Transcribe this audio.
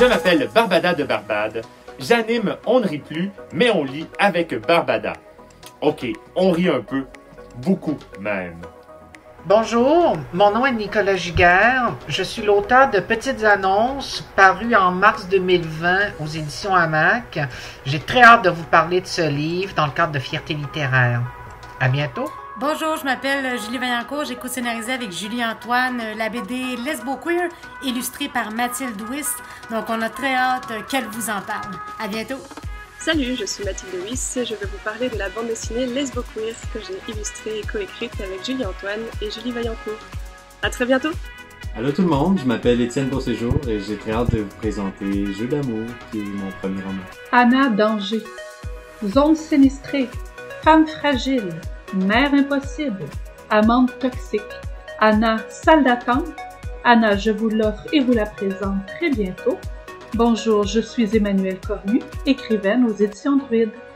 Je m'appelle Barbada de Barbade. J'anime On ne rit plus, mais on lit avec Barbada. Ok, on rit un peu, beaucoup même. Bonjour, mon nom est Nicolas Giguère. Je suis l'auteur de Petites annonces parues en mars 2020 aux éditions Hamac. J'ai très hâte de vous parler de ce livre dans le cadre de Fierté littéraire. À bientôt. Bonjour, je m'appelle Julie Vaillancourt. J'ai co-scénarisé avec Julie Antoine la BD Lesbo Queer, illustrée par Mathilde Wyss. Donc, on a très hâte qu'elle vous en parle. À bientôt. Salut, je suis Mathilde Wyss. Je vais vous parler de la bande dessinée Lesbo Queer que j'ai illustrée et coécrite avec Julie Antoine et Julie Vaillancourt. À très bientôt. Allô tout le monde, je m'appelle Étienne Beauséjour et j'ai très hâte de vous présenter Jeu d'amour, qui est mon premier roman. Anna Danger, Zone sinistrée, Femme fragile, Mère impossible, Amante toxique, Anna salle d'attente, Anna je vous l'offre et vous la présente très bientôt. Bonjour, je suis Emmanuelle Cornu, écrivaine aux éditions Druide.